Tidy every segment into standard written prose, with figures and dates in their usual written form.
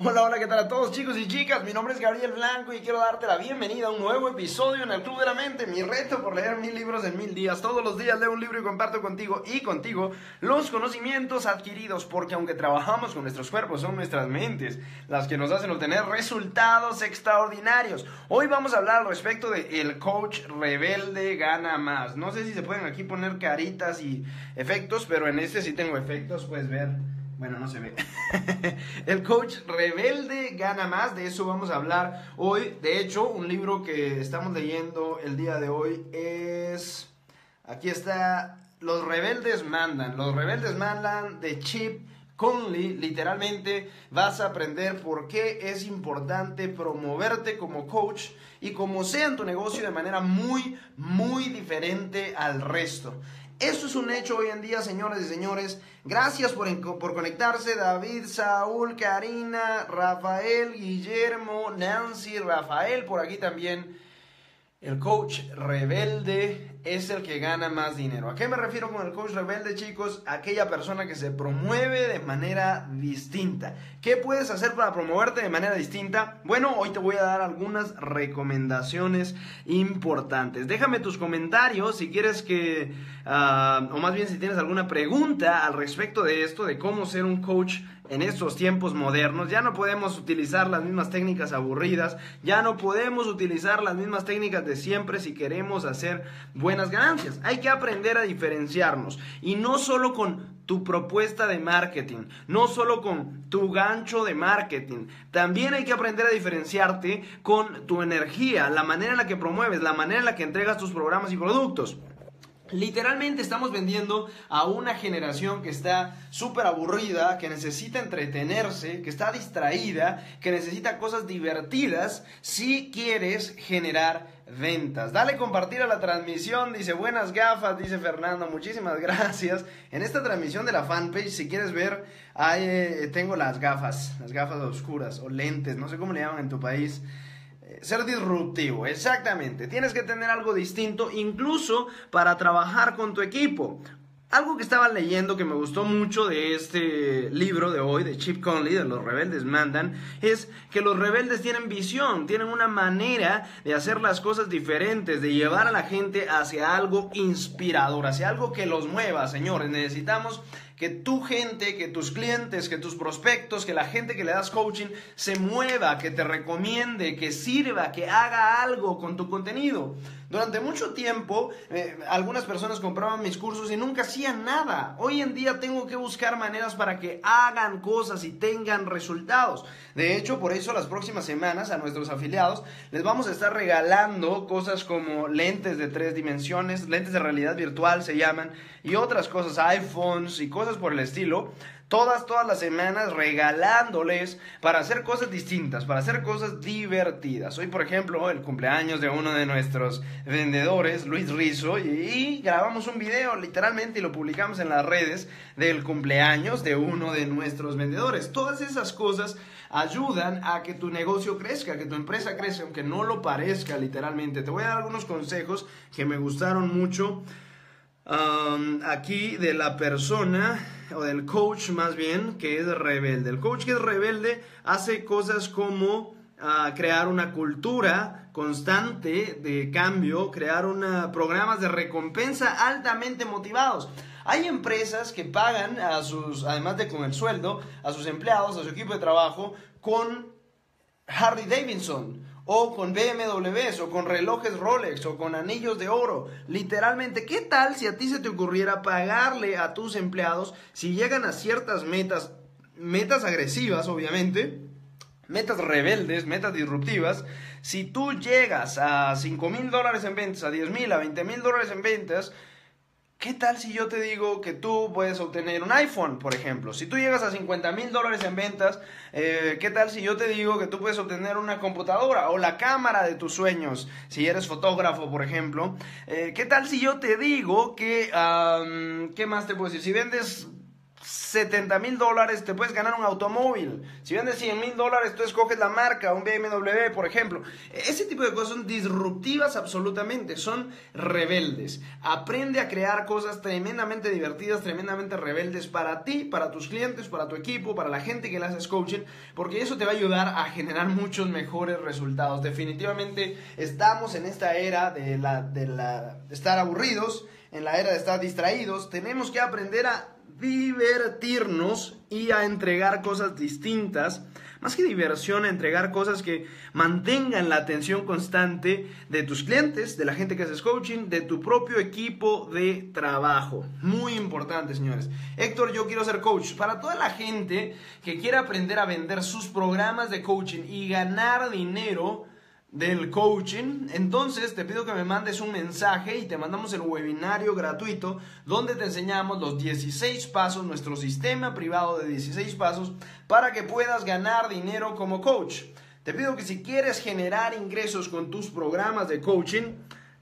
Hola, hola, ¿qué tal a todos chicos y chicas? Mi nombre es Gabriel Blanco y quiero darte la bienvenida a un nuevo episodio en el Club de la Mente, mi reto por leer 1000 libros en 1000 días. Todos los días leo un libro y comparto contigo los conocimientos adquiridos, porque aunque trabajamos con nuestros cuerpos, son nuestras mentes las que nos hacen obtener resultados extraordinarios. Hoy vamos a hablar al respecto de el coach rebelde gana más. No sé si se pueden aquí poner caritas y efectos, pero en este sí tengo efectos, puedes ver. Bueno, no se ve. El coach rebelde gana más. De eso vamos a hablar hoy. De hecho, un libro que estamos leyendo el día de hoy es... Aquí está. Los rebeldes mandan. Los rebeldes mandan de Chip Conley. Literalmente vas a aprender por qué es importante promoverte como coach y como sea en tu negocio de manera muy diferente al resto. Esto es un hecho hoy en día, señores y señores. Gracias por conectarse. David, Saúl, Karina, Rafael, Guillermo, Nancy, Rafael, por aquí también. El coach rebelde es el que gana más dinero. ¿A qué me refiero con el coach rebelde, chicos? Aquella persona que se promueve de manera distinta. ¿Qué puedes hacer para promoverte de manera distinta? Bueno, hoy te voy a dar algunas recomendaciones importantes. Déjame tus comentarios si quieres que, o más bien si tienes alguna pregunta al respecto de esto, de cómo ser un coach en estos tiempos modernos. Ya no podemos utilizar las mismas técnicas aburridas, ya no podemos utilizar las mismas técnicas de siempre si queremos hacer buenas ganancias. Hay que aprender a diferenciarnos, y no solo con tu propuesta de marketing, no solo con tu gancho de marketing. También hay que aprender a diferenciarte con tu energía, la manera en la que promueves, la manera en la que entregas tus programas y productos. Literalmente estamos vendiendo a una generación que está súper aburrida, que necesita entretenerse, que está distraída, que necesita cosas divertidas si quieres generar ventas. Dale compartir a la transmisión, dice buenas gafas, dice Fernando, muchísimas gracias. En esta transmisión de la fanpage, si quieres ver, tengo las gafas oscuras o lentes, no sé cómo le llaman en tu país. Ser disruptivo, exactamente. Tienes que tener algo distinto, incluso para trabajar con tu equipo. Algo que estaba leyendo que me gustó mucho de este libro de hoy, de Chip Conley, de Los Rebeldes Mandan, es que los rebeldes tienen visión, tienen una manera de hacer las cosas diferentes, de llevar a la gente hacia algo inspirador, hacia algo que los mueva, señores. Necesitamos que tu gente, que tus clientes, que tus prospectos, que la gente que le das coaching se mueva, que te recomiende, que sirva, que haga algo con tu contenido. Durante mucho tiempo, algunas personas compraban mis cursos y nunca hacían nada. Hoy en día tengo que buscar maneras para que hagan cosas y tengan resultados. De hecho, por eso las próximas semanas a nuestros afiliados les vamos a estar regalando cosas como lentes de 3 dimensiones, lentes de realidad virtual se llaman, y otras cosas, iPhones y cosas por el estilo. Todas las semanas regalándoles para hacer cosas distintas, para hacer cosas divertidas. Hoy, por ejemplo, el cumpleaños de uno de nuestros vendedores, Luis Rizzo, y grabamos un video literalmente y lo publicamos en las redes del cumpleaños de uno de nuestros vendedores. Todas esas cosas ayudan a que tu negocio crezca, que tu empresa crezca, aunque no lo parezca literalmente. Te voy a dar algunos consejos que me gustaron mucho. Aquí de la persona o del coach más bien que es rebelde. El coach que es rebelde hace cosas como crear una cultura constante de cambio, crear programas de recompensa altamente motivados. Hay empresas que pagan además de con el sueldo, a sus empleados, a su equipo de trabajo con Harley Davidson, o con BMWs, o con relojes Rolex, o con anillos de oro. Literalmente, ¿qué tal si a ti se te ocurriera pagarle a tus empleados si llegan a ciertas metas agresivas, obviamente, metas rebeldes, metas disruptivas? Si tú llegas a $5,000 en ventas, a $10,000, a $20,000 en ventas, ¿qué tal si yo te digo que tú puedes obtener un iPhone, por ejemplo? Si tú llegas a $50,000 en ventas, ¿qué tal si yo te digo que tú puedes obtener una computadora o la cámara de tus sueños? Si eres fotógrafo, por ejemplo. ¿Qué tal si yo te digo que, ¿qué más te puedo decir? Si vendes $70,000 te puedes ganar un automóvil. Si vendes $100,000, tú escoges la marca, un BMW, por ejemplo. Ese tipo de cosas son disruptivas absolutamente, son rebeldes. Aprende a crear cosas tremendamente divertidas, tremendamente rebeldes para ti, para tus clientes, para tu equipo, para la gente que le haces coaching, porque eso te va a ayudar a generar muchos mejores resultados. Definitivamente estamos en esta era de estar aburridos, en la era de estar distraídos. Tenemos que aprender a divertirnos y a entregar cosas distintas, más que diversión, a entregar cosas que mantengan la atención constante de tus clientes, de la gente que haces coaching, de tu propio equipo de trabajo. Muy importante, señores. Héctor, yo quiero ser coach. Para toda la gente que quiere aprender a vender sus programas de coaching y ganar dinero del coaching, entonces te pido que me mandes un mensaje y te mandamos el webinario gratuito donde te enseñamos los 16 pasos, nuestro sistema privado de 16 pasos para que puedas ganar dinero como coach. Te pido que si quieres generar ingresos con tus programas de coaching,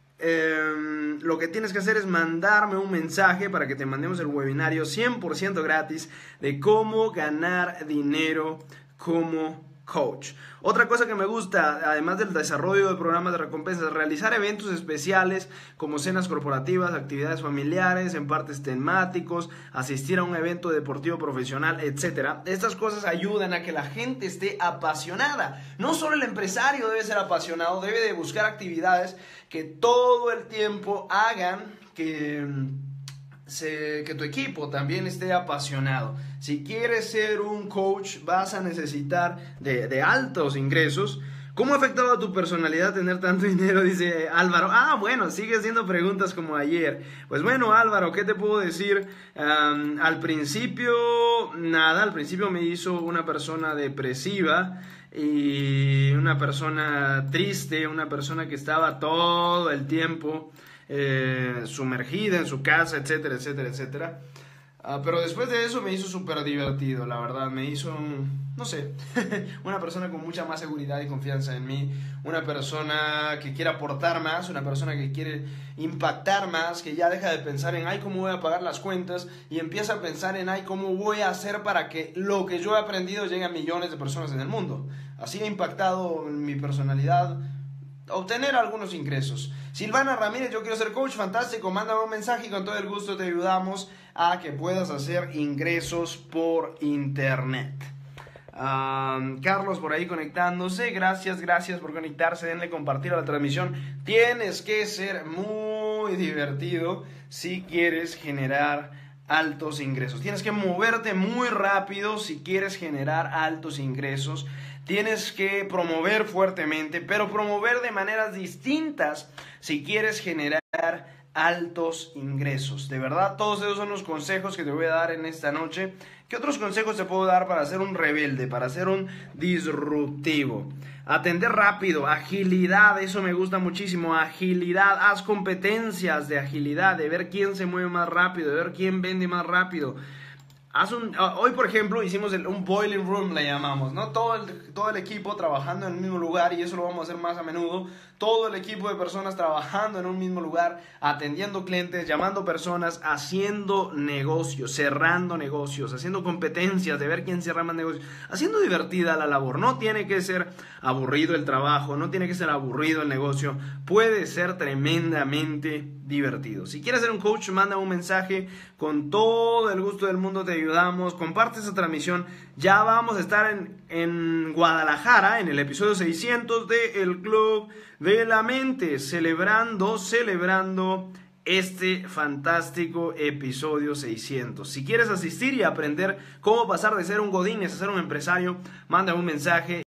lo que tienes que hacer es mandarme un mensaje para que te mandemos el webinario 100% gratis de cómo ganar dinero como coach. Otra cosa que me gusta, además del desarrollo de programas de recompensas, realizar eventos especiales como cenas corporativas, actividades familiares, en partes temáticos, asistir a un evento deportivo profesional, etc. Estas cosas ayudan a que la gente esté apasionada. No solo el empresario debe ser apasionado, debe de buscar actividades que todo el tiempo hagan que tu equipo también esté apasionado. Si quieres ser un coach, vas a necesitar de altos ingresos. ¿Cómo ha afectado a tu personalidad tener tanto dinero? Dice Álvaro. Bueno, sigue haciendo preguntas como ayer. Pues bueno, Álvaro, ¿qué te puedo decir? Al principio, nada. Al principio me hizo una persona depresiva y una persona triste, una persona que estaba todo el tiempo sumergida en su casa, etcétera, etcétera, etcétera. Pero después de eso me hizo súper divertido, la verdad. Me hizo, no sé, una persona con mucha más seguridad y confianza en mí. Una persona que quiere aportar más, una persona que quiere impactar más, que ya deja de pensar en, ¿cómo voy a pagar las cuentas? Y empieza a pensar en, ¿cómo voy a hacer para que lo que yo he aprendido llegue a millones de personas en el mundo? Así ha impactado en mi personalidad obtener algunos ingresos. Silvana Ramírez, yo quiero ser coach, fantástico, mándame un mensaje y con todo el gusto te ayudamos a que puedas hacer ingresos por internet. Carlos por ahí conectándose, gracias por conectarse, denle compartir a la transmisión. Tienes que ser muy divertido si quieres generar altos ingresos, tienes que moverte muy rápido si quieres generar altos ingresos. Tienes que promover fuertemente, pero promover de maneras distintas si quieres generar altos ingresos. De verdad, todos esos son los consejos que te voy a dar en esta noche. ¿Qué otros consejos te puedo dar para ser un rebelde, para ser un disruptivo? Atender rápido, agilidad, eso me gusta muchísimo. Agilidad, haz competencias de agilidad, de ver quién se mueve más rápido, de ver quién vende más rápido. Hoy, por ejemplo, hicimos un boiling room, le llamamos, ¿no? Todo el equipo trabajando en el mismo lugar, y eso lo vamos a hacer más a menudo. Todo el equipo de personas trabajando en un mismo lugar, atendiendo clientes, llamando personas, haciendo negocios, cerrando negocios, haciendo competencias de ver quién cierra más negocios, haciendo divertida la labor. No tiene que ser aburrido el trabajo, no tiene que ser aburrido el negocio, puede ser tremendamente divertido. Si quieres ser un coach, manda un mensaje, con todo el gusto del mundo te ayudamos. Comparte esta transmisión. Ya vamos a estar en Guadalajara en el episodio 600 de El Club de la Mente, celebrando este fantástico episodio 600. Si quieres asistir y aprender cómo pasar de ser un godín a ser un empresario, manda un mensaje